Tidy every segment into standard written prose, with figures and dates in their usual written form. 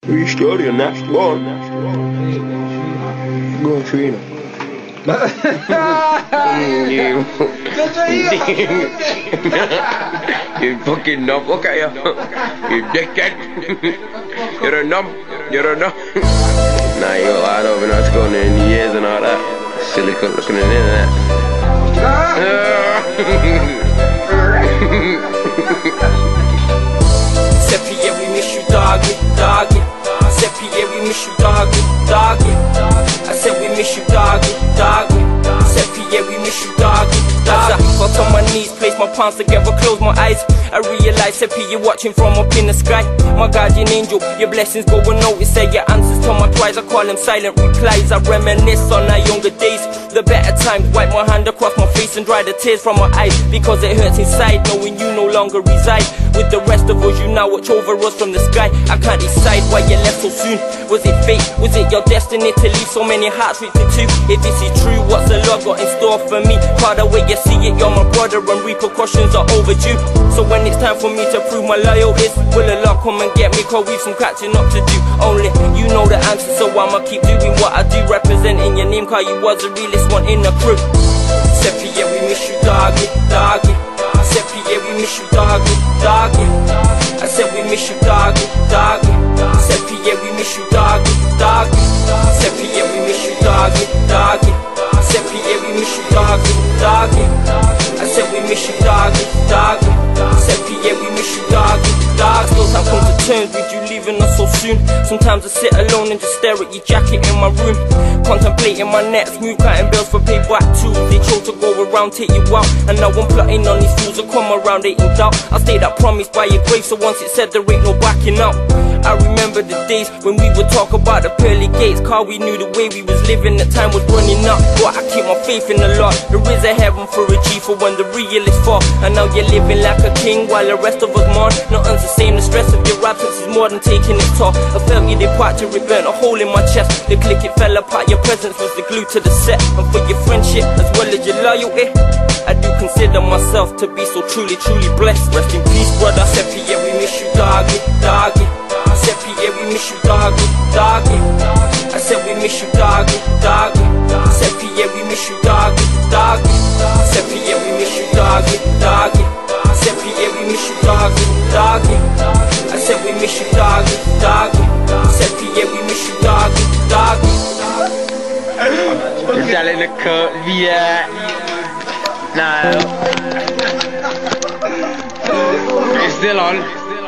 We study on that. Go on. Go on, Trina. You fucking numb. Look at you. You dickhead. You're a numb. You're a numb. Nah, you lied over not going in the years and all that. Silly cunt looking in that. Seppi, yeah, we miss you, doggy, doggy. Seppi, yeah, we miss you, doggy, doggy. I said we miss you, doggy, doggy. Seppi, yeah, we miss you, doggy, doggy. As I got on my knees, place my palms together, close my eyes, I realize, Seppi, you're watching from up in the sky. My guardian angel, your blessings go unnoticed. Say your answers to my cries, I call them silent replies. I reminisce on our younger days, the better times. Wipe my hand across my face and dry the tears from my eyes, because it hurts inside knowing you no longer reside with the rest of us. You now watch over us from the sky. I can't decide why you left so soon. Was it fate? Was it your destiny to leave so many hearts ripped in two? If this is true, what's the Lord got in store for me? Part of the way you see it, you're my brother and repercussions are overdue. So when it's time for me to prove my loyalty, will Allah come and get me? Cause we've some catching up to do. Only you know the answer, so I'ma keep doing what I do, representing your name, cause you was the realest one in the crew. Seppi, yeah, we miss you, doggy, doggy. Seppi, yeah, we miss you, doggy, doggy. I said we miss you, doggy, doggy. Seppi, yeah, we miss you, doggy, doggy. Seppi, yeah, we miss you, doggy, doggy. Seppi, yeah, we miss you, doggy, doggy. I said we miss you, doggy, doggy. Seppi, yeah, we miss you, doggy, doggy. Still can't come to terms with you leaving us so soon. Sometimes I sit alone and just stare at your jacket in my room, contemplating my next move, counting bills for payback too. They chose to go around, take you out, and now I'm plotting on these fools that come around, they ain't doubt. I stayed that promise by your grace, so once it said there ain't no backing out. I remember the days when we would talk about the pearly gates, cause we knew the way we was living, the time was running up. But I keep my faith in the Lord. There is a heaven for a G for when the real is far. And now you're living like a king while the rest of us mourn. Nothing's the same, the stress of your absence is more than taking its toll. I felt you departure, it burnt a hole in my chest. The click, it fell apart, your presence was the glue to the set. And for your friendship as well as your loyalty, I do consider myself to be so truly, truly blessed. Rest in peace, brother. Seppi, yeah, we miss you, doggy, doggy. Seppi, yeah, we miss you, doggy, doggy. I said we miss you, doggy, doggy. Seppi, yeah, we miss you, doggy, doggy. Seppi, yeah, we miss you, doggy, doggy. Seppi, yeah, we miss you, doggy, doggy. I said we miss you, doggy, doggy. Seppi, yeah, we miss you, doggy, doggy. Jalan dekat biar. Nah. It's still on.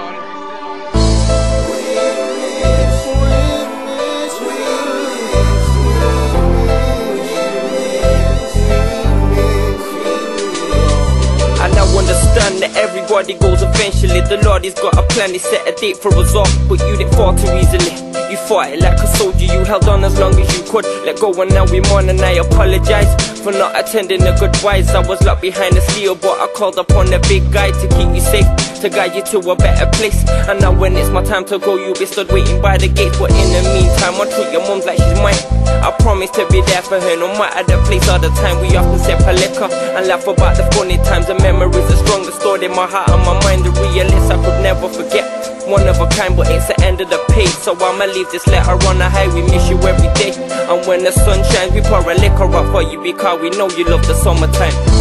Understand that everybody goes eventually. The Lord has got a plan, he set a date for us all, but you didn't fall too easily. You fought it like a soldier, you held on as long as you could. Let go and now we mourn, and I apologize for not attending the goodbyes. I was locked behind the steel, but I called upon the big guy to keep you safe, to guide you to a better place. And now when it's my time to go, you'll be stood waiting by the gate. But in the meantime, I treat your mum like she's mine. I promise to be there for her, no matter the place or the time. We often sip a liquor and laugh about the funny times. The memories are strongest stored in my heart and my mind. The realist I could never forget. One of a kind, but it's the end of the page. So I'ma leave this letter on the high. We miss you every day, and when the sun shines, we pour a liquor up for you, because we know you love the summertime.